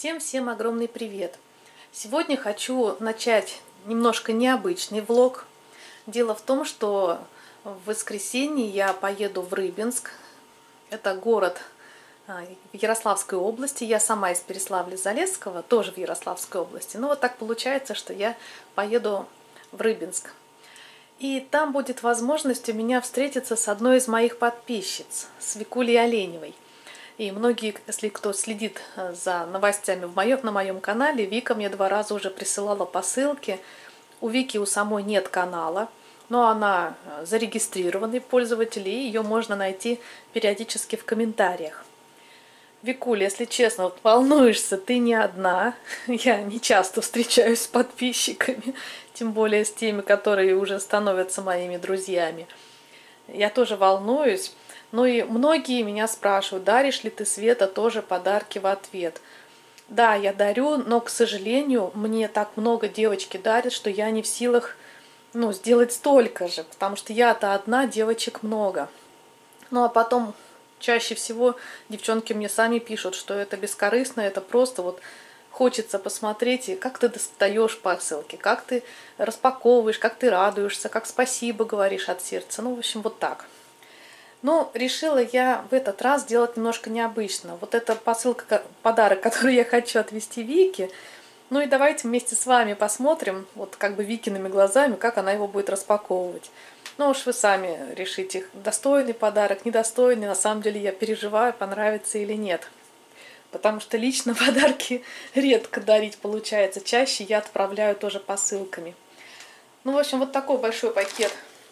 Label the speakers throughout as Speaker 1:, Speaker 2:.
Speaker 1: Всем огромный привет! Сегодня хочу начать немножко необычный влог. Дело в том, что в воскресенье я поеду в Рыбинск. Это город в Ярославской области. Я сама из Переславля-Залесского, тоже в Ярославской области. Но вот так получается, что я поеду в Рыбинск. И там будет возможность у меня встретиться с одной из моих подписчиц, с Викулей Оленевой. И многие, если кто следит за новостями на моем канале, Вика мне 2 раза уже присылала посылки. У Вики у самой нет канала, но она зарегистрированный пользователь, и ее можно найти периодически в комментариях. Викуля, если честно, вот волнуешься, ты не одна. Я не часто встречаюсь с подписчиками, тем более с теми, которые уже становятся моими друзьями. Я тоже волнуюсь. Ну и многие меня спрашивают, даришь ли ты, Света, тоже подарки в ответ. Да, я дарю, но, к сожалению, мне так много девочки дарят, что я не в силах сделать столько же, потому что я-то одна, девочек много. Ну а потом чаще всего девчонки мне сами пишут, что это бескорыстно, это просто вот хочется посмотреть, как ты достаешь посылки, как ты распаковываешь, как ты радуешься, как спасибо говоришь от сердца. Ну, в общем, вот так. Но решила я в этот раз сделать немножко необычно. Вот эта посылка, подарок, который я хочу отвезти Вике. Ну и давайте вместе с вами посмотрим, вот как бы Викиными глазами, как она его будет распаковывать. Ну уж вы сами решите, достойный подарок, недостойный. На самом деле я переживаю, понравится или нет. Потому что лично подарки редко дарить получается. Чаще я отправляю тоже посылками. Ну, в общем, вот такой большой пакет.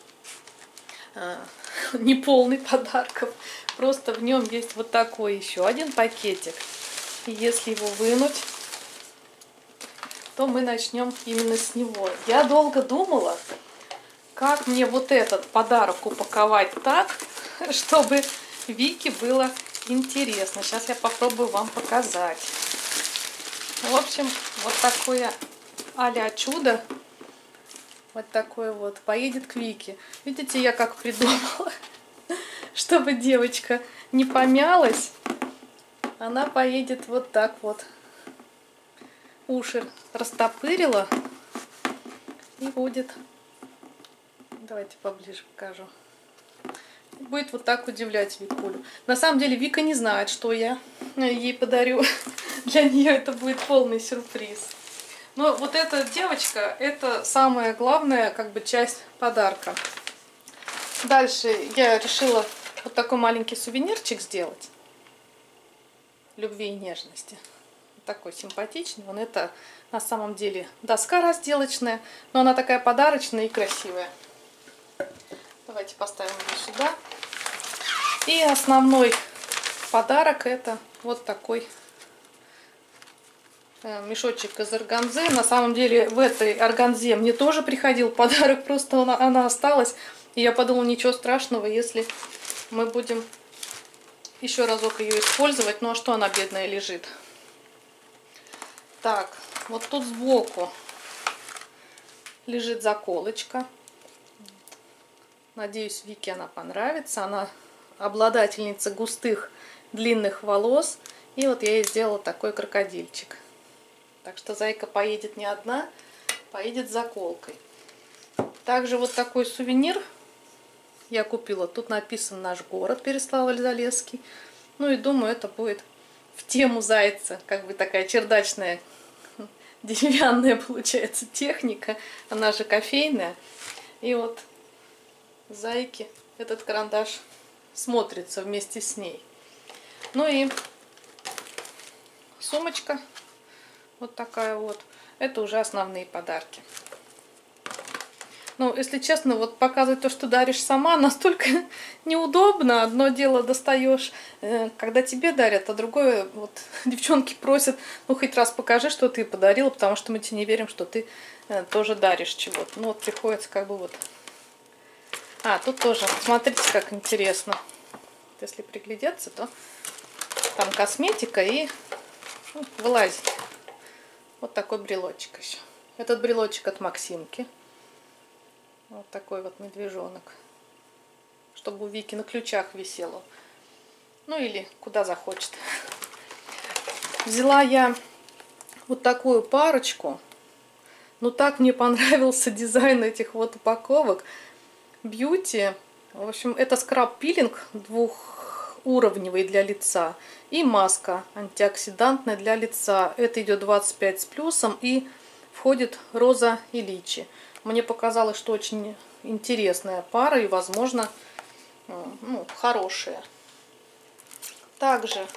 Speaker 1: Не полный подарков, просто в нем есть вот такой еще один пакетик. И если его вынуть, то мы начнем именно с него. Я долго думала, как мне вот этот подарок упаковать так, чтобы Вике было интересно. Сейчас я попробую вам показать. В общем, вот такое а-ля чудо. Вот такой вот. Поедет к Вике. Видите, я как придумала. Чтобы девочка не помялась, она поедет вот так вот. Уши растопырила. И будет. Давайте поближе покажу. И будет вот так удивлять Викулю. На самом деле Вика не знает, что я ей подарю. Для нее это будет полный сюрприз. Но вот эта девочка, это самая главная часть подарка. Дальше я решила вот такой маленький сувенирчик сделать. Любви и нежности. Вот такой симпатичный. Он это на самом деле доска разделочная, но она такая подарочная и красивая. Давайте поставим ее сюда. И основной подарок это вот такой мешочек из органзы. На самом деле в этой органзе мне тоже приходил подарок, просто она осталась. И я подумала, ничего страшного, если мы будем еще разок ее использовать. Ну а что она бедная лежит? Так, вот тут сбоку лежит заколочка. Надеюсь, Вике она понравится. Она обладательница густых длинных волос. И вот я ей сделала такой крокодильчик. Так что зайка поедет не одна, поедет с заколкой. Также вот такой сувенир я купила. Тут написан наш город Переславль-Залесский. Ну и думаю, это будет в тему зайца. Как бы такая чердачная, деревянная получается техника. Она же кофейная. И вот зайки этот карандаш смотрится вместе с ней. Ну и сумочка. Вот такая вот. Это уже основные подарки. Ну, если честно, вот показывать то, что даришь сама, настолько неудобно. Одно дело достаешь, когда тебе дарят, а другое, вот, девчонки просят, ну, хоть раз покажи, что ты подарила, потому что мы тебе не верим, что ты тоже даришь чего-то. Ну, вот приходится вот. А, тут тоже, смотрите, как интересно. Если приглядеться, то там косметика и вылазит. Вот такой брелочек еще. Этот брелочек от Максимки. Вот такой вот медвежонок. Чтобы у Вики на ключах висело. Ну или куда захочет. Взяла я вот такую парочку. Ну так мне понравился дизайн этих вот упаковок. Бьюти. В общем, это скраб-пилинг двухуровневый для лица. И маска антиоксидантная для лица. Это идет 25 с плюсом и входит роза и личи. Мне показалось, что очень интересная пара и, возможно, ну, хорошая. Также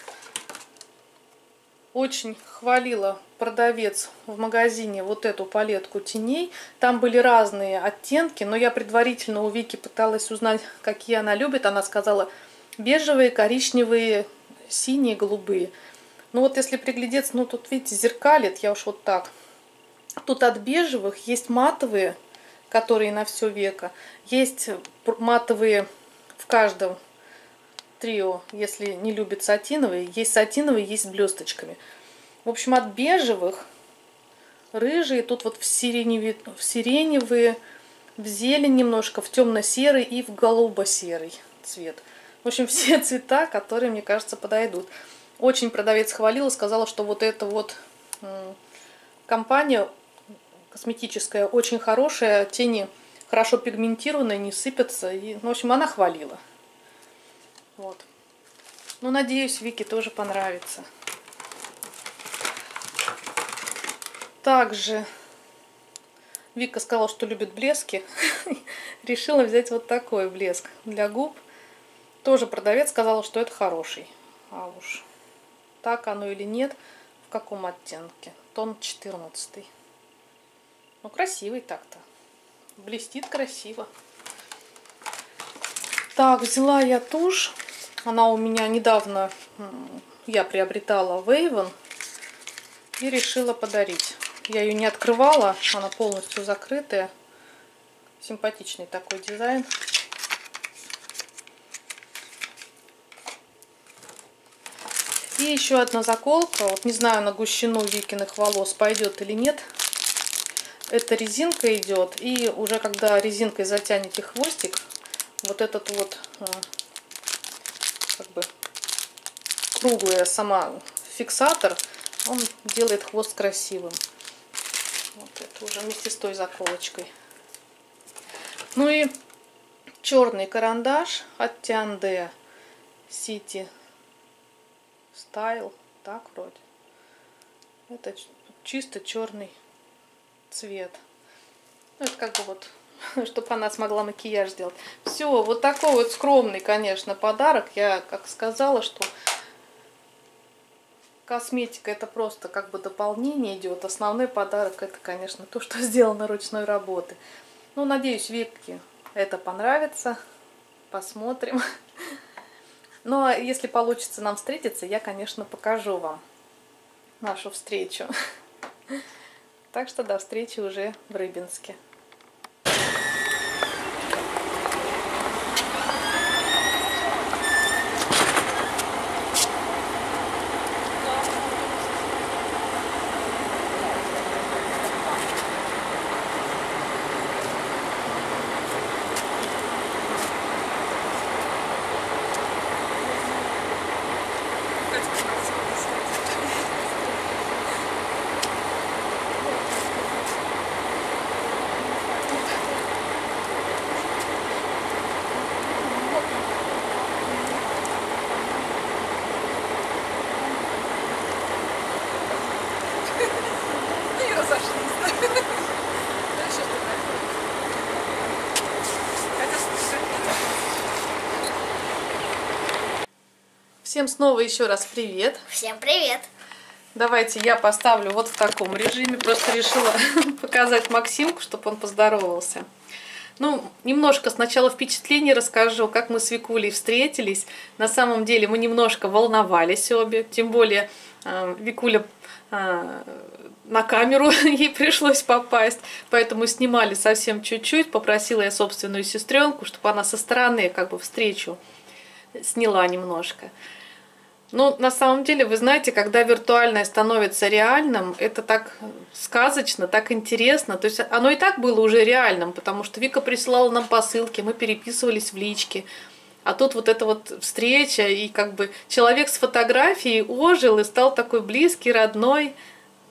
Speaker 1: очень хвалила продавец в магазине вот эту палетку теней. Там были разные оттенки, но я предварительно у Вики пыталась узнать, какие она любит. Она сказала бежевые, коричневые, синие, голубые. Ну вот если приглядеться, ну тут видите, зеркалит, я уж вот так. Тут от бежевых есть матовые, которые на все веко. Есть матовые в каждом трио, если не любит сатиновые. Есть сатиновые, есть с блесточками. В общем, от бежевых рыжие, тут вот в сиреневые, в зелень немножко, в темно-серый и в голубо-серый цвет. В общем, все цвета, которые, мне кажется, подойдут. Очень продавец хвалила, сказала, что вот эта вот компания косметическая очень хорошая, тени хорошо пигментированные, не сыпятся. И, в общем, она хвалила. Вот. Ну, надеюсь, Вике тоже понравится. Также Вика сказала, что любит блески. Решила взять вот такой блеск для губ. Тоже продавец сказал, что это хороший. А уж так оно или нет, в каком оттенке? Тон 14. Ну, красивый так-то. Блестит красиво. Так, взяла я тушь. Она у меня недавно, я приобретала в Avon и решила подарить. Я ее не открывала, она полностью закрытая. Симпатичный такой дизайн. И еще одна заколка. Вот не знаю, на гущину Викиных волос пойдет или нет. Эта резинка идет. И уже когда резинкой затянете хвостик, вот этот вот как бы круглая сама фиксатор, он делает хвост красивым. Вот это уже вместе с той заколочкой. Ну и черный карандаш от Тианде City Style, так вроде. Это чисто черный цвет. Ну, это как бы вот, чтобы она смогла макияж сделать. Все, вот такой вот скромный, конечно, подарок. Я как сказала, что косметика это просто как бы дополнение идет. Основной подарок это, конечно, то, что сделано ручной работы. Ну, надеюсь, Вике это понравится. Посмотрим. Ну, а если получится нам встретиться, я, конечно, покажу вам нашу встречу. Так что до встречи уже в Рыбинске. Всем снова еще раз привет.
Speaker 2: Всем привет.
Speaker 1: Давайте я поставлю вот в таком режиме. Просто решила показать Максимку, чтобы он поздоровался. Ну, немножко сначала впечатлений расскажу, как мы с Викулей встретились. На самом деле мы немножко волновались обе. Тем более Викуля на камеру ей пришлось попасть. Поэтому снимали совсем чуть-чуть. Попросила я собственную сестренку, чтобы она со стороны как бы встречу сняла немножко. Ну, на самом деле, вы знаете, когда виртуальное становится реальным, это так сказочно, так интересно. То есть оно и так было уже реальным, потому что Вика присылала нам посылки, мы переписывались в личке. А тут вот эта вот встреча, и как бы человек с фотографией ожил и стал такой близкий, родной.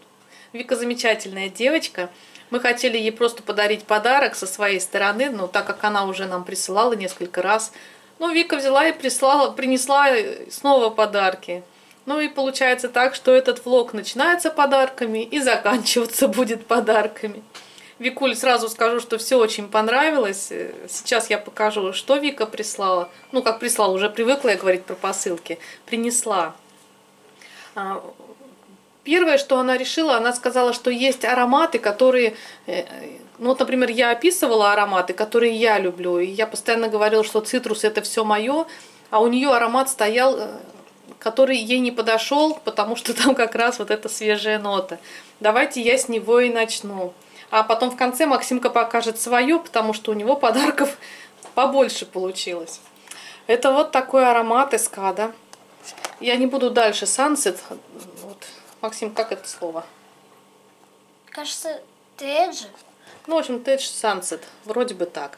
Speaker 1: Вика замечательная девочка. Мы хотели ей просто подарить подарок со своей стороны, но так как она уже нам присылала несколько раз, ну, Вика взяла и принесла снова подарки. Ну и получается так, что этот влог начинается подарками и заканчиваться будет подарками. Викуль, сразу скажу, что все очень понравилось. Сейчас я покажу, что Вика прислала. Ну, как прислала, уже привыкла я говорить про посылки. Принесла. Первое, что она решила, она сказала, что есть ароматы, которые... Ну, вот, например, я описывала ароматы, которые я люблю. И я постоянно говорила, что цитрус это все мое. А у нее аромат стоял, который ей не подошел, потому что там как раз вот эта свежая нота. Давайте я с него и начну. А потом в конце Максимка покажет свое, потому что у него подарков побольше получилось. Это вот такой аромат Эскада. Я не буду дальше. Sunset. Вот. Максим, как это слово?
Speaker 2: Кажется, Тедж.
Speaker 1: Ну, в общем, Тедж Sunset. Вроде бы так.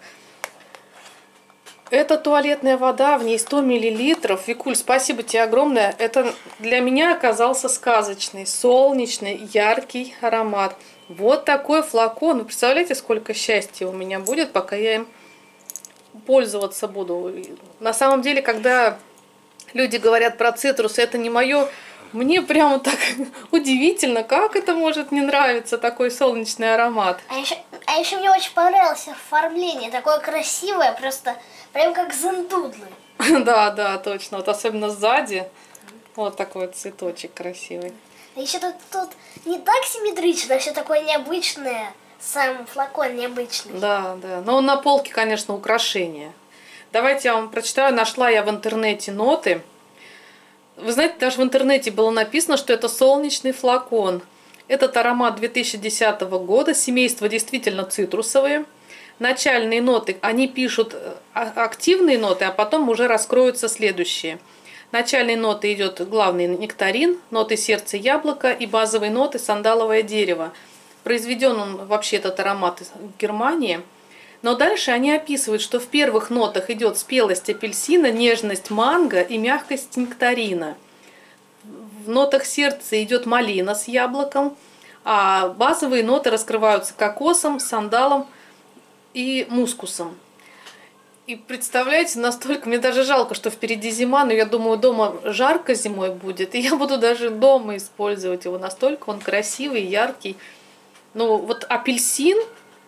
Speaker 1: Это туалетная вода, в ней 100 мл. Викуль, спасибо тебе огромное. Это для меня оказался сказочный, солнечный, яркий аромат. Вот такой флакон. Вы представляете, сколько счастья у меня будет, пока я им пользоваться буду. На самом деле, когда люди говорят про цитрус, это не мое, мне прямо так удивительно, как это может не нравиться, такой солнечный аромат.
Speaker 2: А еще мне очень понравилось оформление. Такое красивое, просто прям как зандудлы.
Speaker 1: Да, да, точно. Вот особенно сзади. Вот такой вот цветочек красивый.
Speaker 2: А еще тут не так симметрично, а все такое необычное. Сам флакон необычный.
Speaker 1: Да, да. Но на полке, конечно, украшение. Давайте я вам прочитаю. Нашла я в интернете ноты. Вы знаете, даже в интернете было написано, что это солнечный флакон. Этот аромат 2010 года. Семейство действительно цитрусовые. Начальные ноты, они пишут активные ноты, а потом уже раскроются следующие. Начальные ноты идет главный нектарин, ноты сердца яблоко и базовые ноты сандаловое дерево. Произведен он вообще этот аромат в Германии. Но дальше они описывают, что в первых нотах идет спелость апельсина, нежность манго и мягкость нектарина. В нотах сердца идет малина с яблоком, а базовые ноты раскрываются кокосом, сандалом и мускусом. И представляете, настолько, мне даже жалко, что впереди зима, но я думаю, дома жарко зимой будет, и я буду даже дома использовать его, настолько он красивый, яркий. Ну вот апельсин,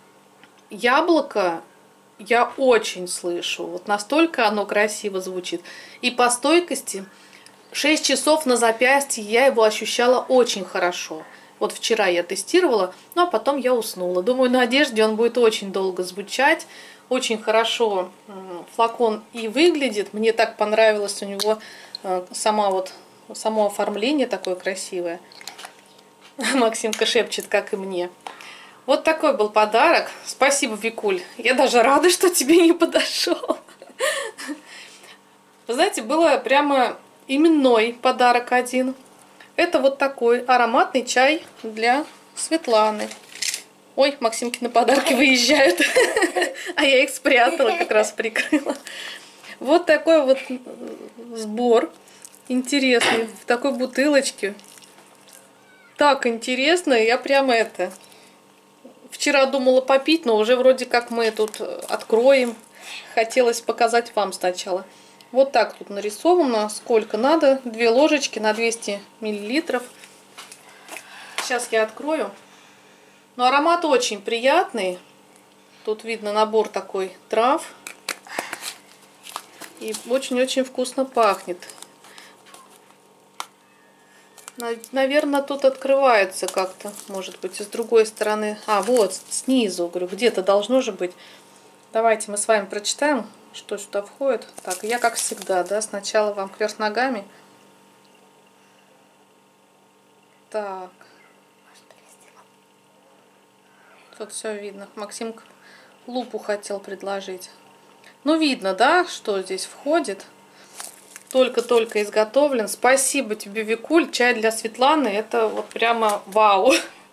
Speaker 1: яблоко я очень слышу, вот настолько оно красиво звучит. И по стойкости 6 часов на запястье я его ощущала очень хорошо. Вот вчера я тестировала, ну а потом я уснула. Думаю, на одежде он будет очень долго звучать. Очень хорошо флакон и выглядит. Мне так понравилось у него само оформление такое красивое. Максимка шепчет, как и мне. Вот такой был подарок. Спасибо, Викуль. Я даже рада, что тебе не подошел. Вы знаете, было прямо именной подарок один. Это вот такой ароматный чай для Светланы. Ой, Максимкины подарки выезжают. А я их спрятала, как раз прикрыла. Вот такой вот сбор интересный в такой бутылочке. Так интересно, я прямо это... Вчера думала попить, но уже вроде как мы тут откроем. Хотелось показать вам сначала. Вот так тут нарисовано, сколько надо. 2 ложечки на 200 мл. Сейчас я открою. Но аромат очень приятный. Тут видно набор такой трав. И очень-очень вкусно пахнет. Наверное, тут открывается как-то, может быть, и с другой стороны. А, вот, снизу, говорю, где-то должно же быть. Давайте мы с вами прочитаем, что сюда входит. Так, я как всегда, да, сначала вам кверх ногами. Так. Тут все видно. Максим лупу хотел предложить. Ну, видно, да, что здесь входит. Только-только изготовлен. Спасибо тебе, Викуль. Чай для Светланы. Это вот прямо вау.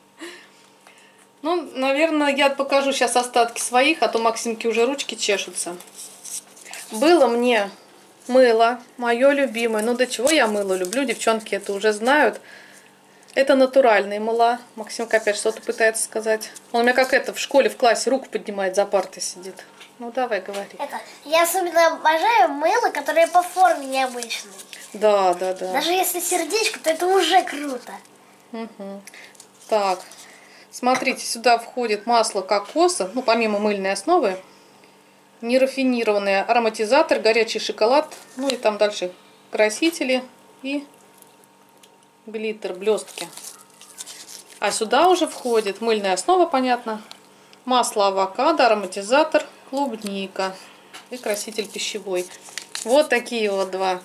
Speaker 1: Ну, наверное, я покажу сейчас остатки своих, а то Максимке уже ручки чешутся. Было мне мыло, мое любимое. Ну, до чего я мыло люблю, девчонки это уже знают. Это натуральные мыла. Максимка опять что-то пытается сказать. Он у меня как это в школе, в классе руку поднимает, за партой сидит. Ну давай, говори.
Speaker 2: Я особенно обожаю мыло, которые по форме необычные.
Speaker 1: Да.
Speaker 2: Даже если сердечко, то это уже круто.
Speaker 1: Угу. Так, смотрите, сюда входит масло кокоса, ну помимо мыльной основы, нерафинированный ароматизатор, горячий шоколад, ну и там дальше красители и глиттер, блестки. А сюда уже входит мыльная основа, понятно, масло авокадо, ароматизатор, клубника и краситель пищевой. Вот такие вот два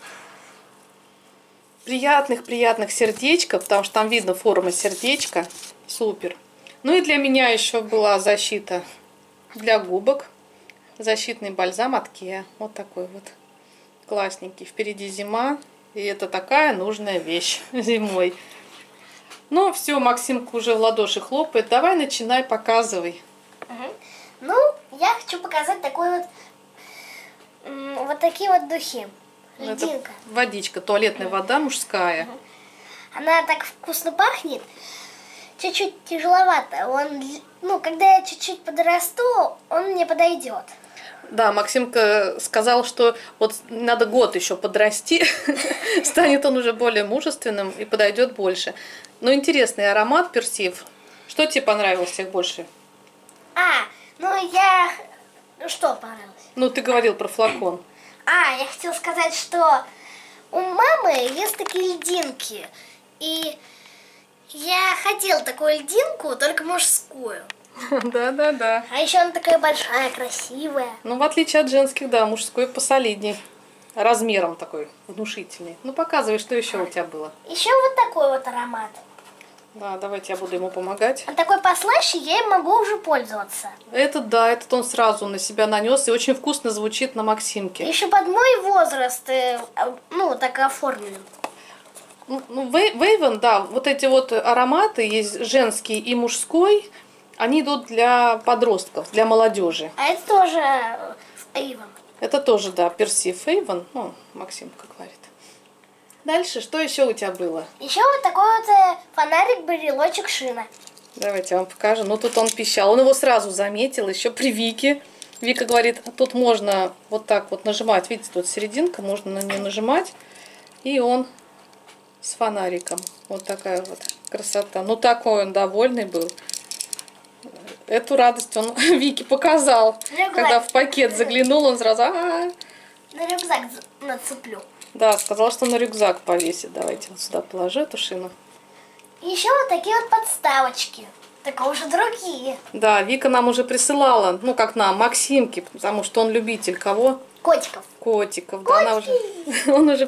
Speaker 1: приятных сердечка, потому что там видно форма сердечка. Супер. Ну и для меня еще была защита для губок. Защитный бальзам от Киа. Вот такой вот классненький. Впереди зима. И это такая нужная вещь зимой. Ну все, Максимка уже в ладоши хлопает. Давай начинай, показывай.
Speaker 2: Ну, я хочу показать такой вот такие вот духи. Льдинка.
Speaker 1: Это водичка, туалетная вода мужская.
Speaker 2: Она так вкусно пахнет. Чуть-чуть тяжеловато. Когда я чуть-чуть подрасту, он мне подойдет.
Speaker 1: Да, Максимка сказал, что вот надо год еще подрасти, станет он уже более мужественным и подойдет больше. Но интересный аромат персив. Что тебе понравилось всех больше?
Speaker 2: Что понравилось?
Speaker 1: Ну, ты говорил про флакон.
Speaker 2: Я хотела сказать, что у мамы есть такие льдинки. И я хотела такую льдинку, только мужскую.
Speaker 1: Да.
Speaker 2: А еще она такая большая, красивая.
Speaker 1: Ну, в отличие от женских, да, мужской посолидней. Размером такой внушительный. Ну, показывай, что еще у тебя было.
Speaker 2: Еще вот такой вот аромат.
Speaker 1: Да, давайте я буду ему помогать.
Speaker 2: Он такой послаще, я им могу уже пользоваться.
Speaker 1: Этот он сразу на себя нанес и очень вкусно звучит на Максимке.
Speaker 2: Еще под мой возраст, так оформлен.
Speaker 1: Вейвен, да, вот эти вот ароматы, есть женский и мужской, они идут для подростков, для молодежи.
Speaker 2: А это тоже Avon.
Speaker 1: Это тоже, да, персив Avon, ну, Максимка говорит. Дальше, что еще у тебя было?
Speaker 2: Еще вот такой вот фонарик-брелочек Шина.
Speaker 1: Давайте я вам покажу. Ну, тут он пищал. Он его сразу заметил, еще при Вике. Вика говорит, тут можно вот так вот нажимать. Видите, тут серединка, можно на нее нажимать. И он с фонариком. Вот такая вот красота. Ну, такой он довольный был. Эту радость он Вике показал. Когда в пакет заглянул, он сразу...
Speaker 2: На рюкзак нацеплю.
Speaker 1: Да, сказал, что на рюкзак повесит. Давайте вот сюда положу эту шину.
Speaker 2: Еще вот такие вот подставочки. Только уже другие.
Speaker 1: Да, Вика нам уже присылала, ну как нам, Максимке, потому что он любитель кого?
Speaker 2: Котиков.
Speaker 1: Котиков, да, она уже,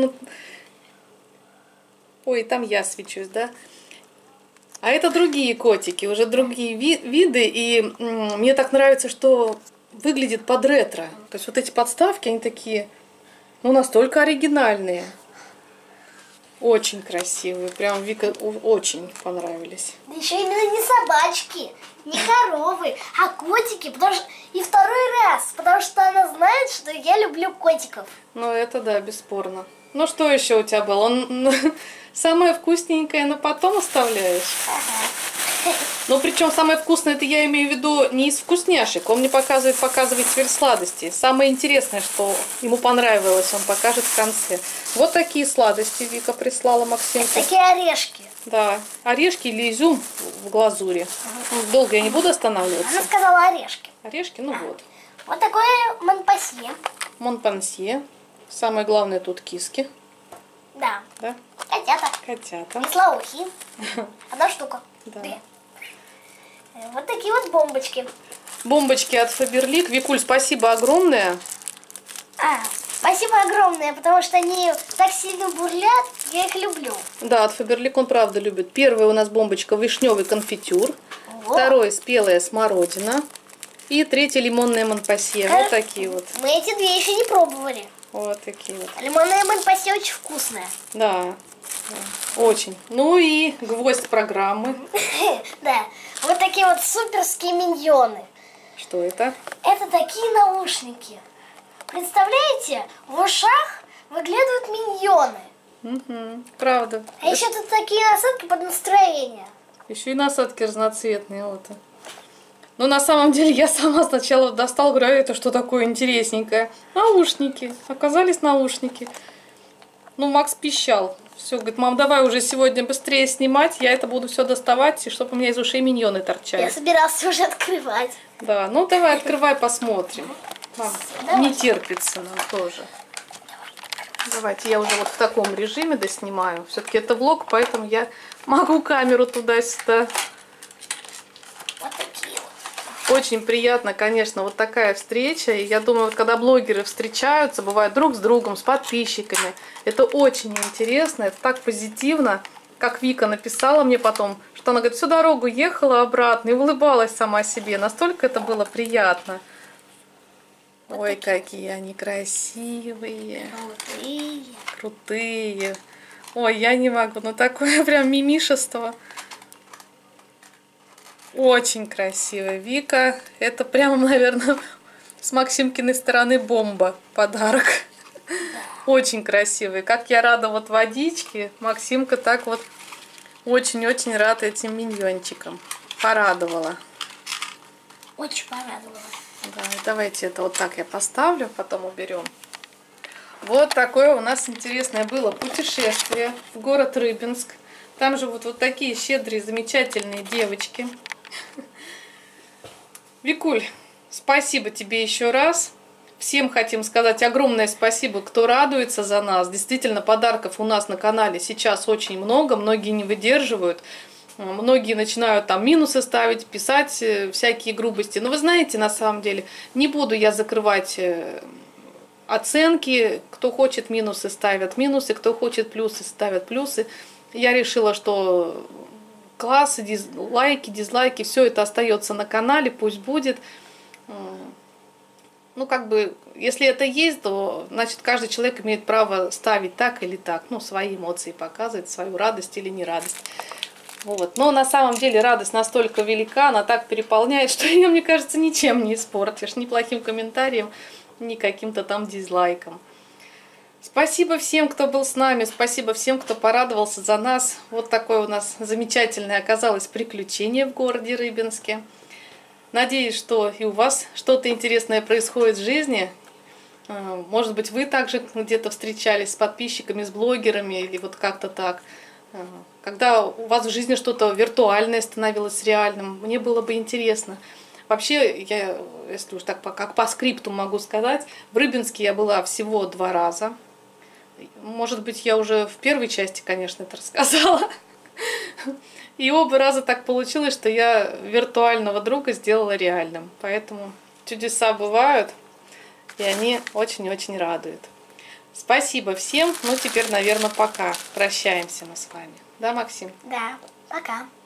Speaker 1: ой, там я свечусь, да? А это другие котики, уже другие виды, и мне так нравится, что выглядит под ретро. То есть вот эти подставки, они такие, ну, настолько оригинальные. Очень красивые. Прям Вика очень понравились.
Speaker 2: Еще именно не собачки, не коровы, а котики. И второй раз, потому что она знает, что я люблю котиков.
Speaker 1: Ну, это да, бесспорно. Ну, что еще у тебя было? Самое вкусненькое, но потом оставляешь?
Speaker 2: Ага.
Speaker 1: Ну, причем самое вкусное, это я имею в виду не из вкусняшек. Он мне показывает теперь сладости. Самое интересное, что ему понравилось, он покажет в конце. Вот такие сладости Вика прислала Максимке.
Speaker 2: Такие орешки.
Speaker 1: Да, орешки или изюм в глазури. Ага. Долго я не буду останавливаться.
Speaker 2: Она сказала орешки.
Speaker 1: Орешки, ну вот.
Speaker 2: Вот такое Монпансье.
Speaker 1: Монпансье. Самое главное тут киски.
Speaker 2: Да.
Speaker 1: Да?
Speaker 2: Котята. И слоухи. Одна штука.
Speaker 1: Да.
Speaker 2: Две. Вот такие вот бомбочки.
Speaker 1: Бомбочки от Faberlic. Викуль, спасибо огромное.
Speaker 2: Спасибо огромное, потому что они так сильно бурлят, я их люблю.
Speaker 1: Да, от Faberlic он правда любит. Первая у нас бомбочка вишневый конфитюр. Второй спелая смородина. И третья лимонная Монпансье. Вот такие вот.
Speaker 2: Мы эти две еще не пробовали.
Speaker 1: Вот такие вот.
Speaker 2: Лимонная Монпансье очень вкусная.
Speaker 1: Да, очень. Ну и гвоздь программы.
Speaker 2: Да, вот такие вот суперские миньоны.
Speaker 1: Что это?
Speaker 2: Это такие наушники. Представляете, в ушах выглядывают миньоны.
Speaker 1: Угу, правда.
Speaker 2: А еще тут такие насадки под настроение.
Speaker 1: Еще и насадки разноцветные. Вот. Но на самом деле я сама сначала достала, говорю, а это что такое интересненькое? Наушники. Оказались наушники. Ну, Макс пищал. Все, говорит, мам, давай уже сегодня быстрее снимать, я это буду все доставать, и чтобы у меня из ушей миньоны торчали.
Speaker 2: Я собирался уже открывать.
Speaker 1: Да, ну давай открывай, посмотрим. Не терпится нам тоже. Давайте я уже вот в таком режиме доснимаю. Все-таки это влог, поэтому я могу камеру туда-сюда.
Speaker 2: Вот такие вот.
Speaker 1: Очень приятно, конечно, вот такая встреча. И я думаю, вот когда блогеры встречаются, бывает друг с другом, с подписчиками, это очень интересно, это так позитивно. Как Вика написала мне потом, что она говорит, всю дорогу ехала обратно и улыбалась сама себе. Настолько это было приятно. Ой, какие они красивые.
Speaker 2: Крутые.
Speaker 1: Крутые. Ой, я не могу, ну такое прям мимишество. Очень красивая Вика. Это прямо, наверное, с Максимкиной стороны бомба подарок. Очень красивый. Как я рада вот водичке. Максимка так вот очень-очень рад этим миньончикам. Порадовала.
Speaker 2: Очень порадовала.
Speaker 1: Да, давайте это вот так я поставлю, потом уберем. Вот такое у нас интересное было путешествие в город Рыбинск. Там живут вот такие щедрые, замечательные девочки. Викуль, спасибо тебе еще раз. Всем хотим сказать огромное спасибо, кто радуется за нас. Действительно, подарков у нас на канале сейчас очень много, многие не выдерживают. Многие начинают там минусы ставить, писать всякие грубости. Но вы знаете, на самом деле, не буду я закрывать оценки. Кто хочет минусы, ставят минусы. Кто хочет плюсы, ставят плюсы. Я решила, что классы, лайки, дизлайки, все это остается на канале, пусть будет. Ну, как бы, если это есть, то, значит, каждый человек имеет право ставить так или так. Ну, свои эмоции показывать, свою радость или не радость. Вот. Но на самом деле радость настолько велика, она так переполняет, что ее, мне кажется, ничем не испортишь. Ни плохим комментарием, ни каким-то там дизлайком. Спасибо всем, кто был с нами. Спасибо всем, кто порадовался за нас. Вот такое у нас замечательное оказалось приключение в городе Рыбинске. Надеюсь, что и у вас что-то интересное происходит в жизни. Может быть, вы также где-то встречались с подписчиками, с блогерами или вот как-то так. Когда у вас в жизни что-то виртуальное становилось реальным, мне было бы интересно. Вообще, я, если уж так как по скрипту могу сказать, в Рыбинске я была всего 2 раза. Может быть, я уже в первой части, конечно, это рассказала. И оба раза так получилось, что я виртуального друга сделала реальным. Поэтому чудеса бывают, и они очень-очень радуют. Спасибо всем. Ну, теперь, наверное, пока. Прощаемся мы с вами. Да, Максим?
Speaker 2: Да, пока.